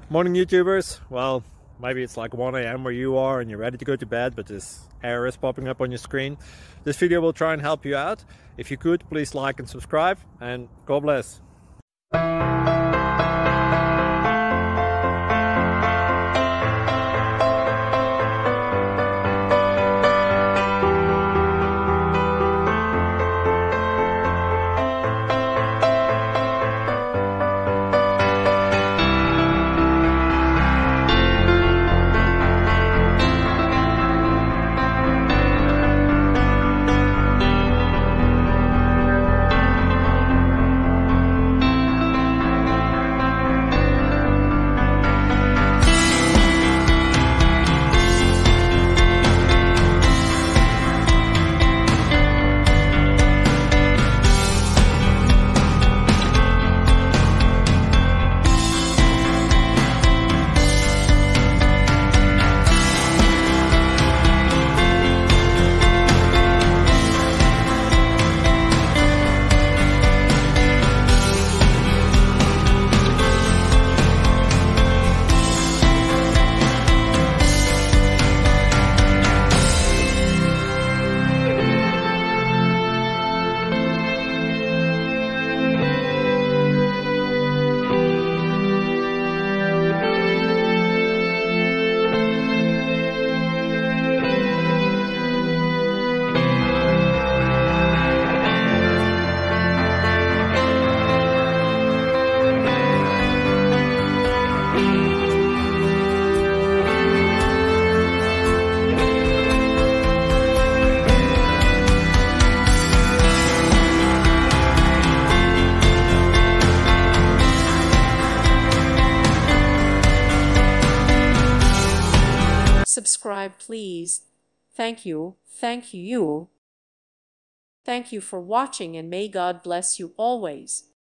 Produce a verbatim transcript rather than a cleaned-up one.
Morning YouTubers. Well, maybe it's like one A M where you are and you're ready to go to bed, but this error is popping up on your screen. This video will try and help you out. If you could, please like and subscribe, and God bless. Subscribe, please. Thank you. Thank you. Thank you for watching, and may God bless you always.